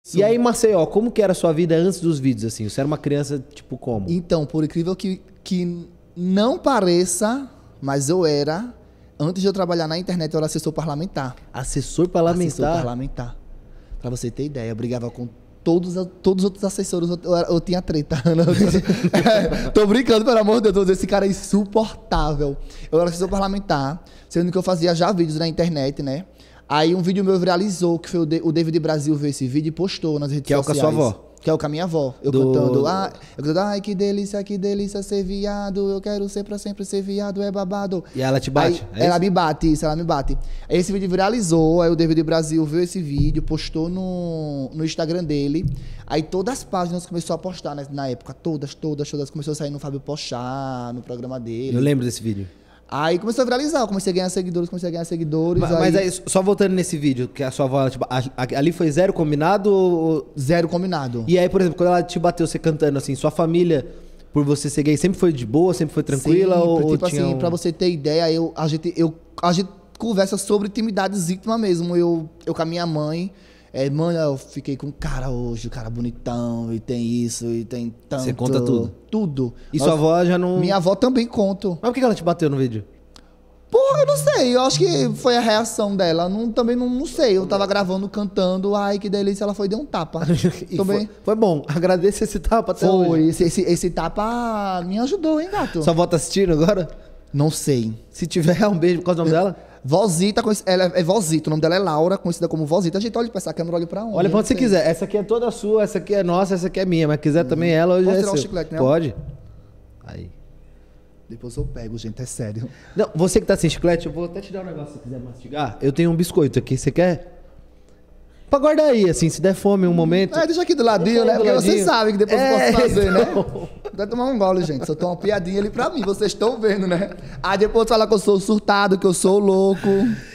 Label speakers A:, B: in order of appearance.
A: E aí, Maceió, como que era a sua vida antes dos vídeos, assim? Você era uma criança, tipo, como?
B: Então, por incrível que não pareça, mas eu era, antes de eu trabalhar na internet, eu era assessor parlamentar.
A: Assessor parlamentar?
B: Assessor parlamentar. Pra você ter ideia, eu brigava com todos os outros assessores, eu tinha treta. Tô brincando, pelo amor de Deus, esse cara é insuportável. Eu era assessor parlamentar, sendo que eu fazia já vídeos na internet, né? Aí um vídeo meu viralizou, que foi o David Brasil viu esse vídeo e postou nas redes sociais.
A: Que é o com a sua avó.
B: Que é o com a minha avó. Eu cantando, ai, que delícia ser viado, eu quero ser pra sempre ser viado, é babado.
A: E ela te bate?
B: Aí, ela me bate, isso, ela me bate. Aí esse vídeo viralizou, aí o David Brasil viu esse vídeo, postou no Instagram dele. Aí todas as páginas começou a postar, né, na época, todas. Começou a sair no Fábio Pochá, no programa dele.
A: Eu lembro desse vídeo.
B: Aí começou a viralizar, eu comecei a ganhar seguidores.
A: Mas aí, só voltando nesse vídeo, que a sua avó, tipo, ali foi zero combinado? Ou...
B: Zero combinado.
A: E aí, por exemplo, quando ela te bateu, você cantando assim, sua família, por você ser gay, sempre foi de boa, sempre foi tranquila?
B: Sempre,
A: ou
B: tipo
A: tinha
B: assim, pra você ter ideia, a gente conversa sobre intimidades íntimas mesmo. Eu com a minha mãe... mãe, eu fiquei com um cara hoje, um cara bonitão, e tem isso, e tem tanto...
A: Você conta tudo?
B: Tudo.
A: E sua avó já não...
B: Minha avó também conto.
A: Mas por que ela te bateu no vídeo?
B: Porra, eu não sei, eu acho que foi a reação dela, também não sei, eu tava gravando, cantando, ai que delícia, ela foi e deu um tapa.
A: Foi bom, agradeço esse tapa até hoje.
B: Esse tapa me ajudou, hein, gato?
A: Sua avó tá assistindo agora?
B: Não sei.
A: Se tiver, um beijo, qual é o nome dela?
B: Vozita, ela é Vozita, o nome dela é Laura, conhecida como Vozita. A gente olha pra essa câmera, olha pra onde?
A: Olha pra onde você quiser. Essa aqui é toda sua, essa aqui é nossa, essa aqui é minha. Mas quiser também ela, hoje
B: Posso
A: é
B: tirar
A: seu.
B: um chiclete, né?
A: Pode. Aí.
B: Depois eu pego, gente, é sério.
A: Não, você que tá sem chiclete, eu vou até te dar um negócio se quiser mastigar. Eu tenho um biscoito aqui, você quer? Pra guardar aí, assim, se der fome um momento.
B: Deixa aqui do ladinho, né? Porque vocês sabem que depois eu posso fazer,
A: então...
B: né? Vai tomar um gole, gente. Só tem uma piadinha ali pra mim, vocês estão vendo, né? Aí depois fala que eu sou surtado, que eu sou louco.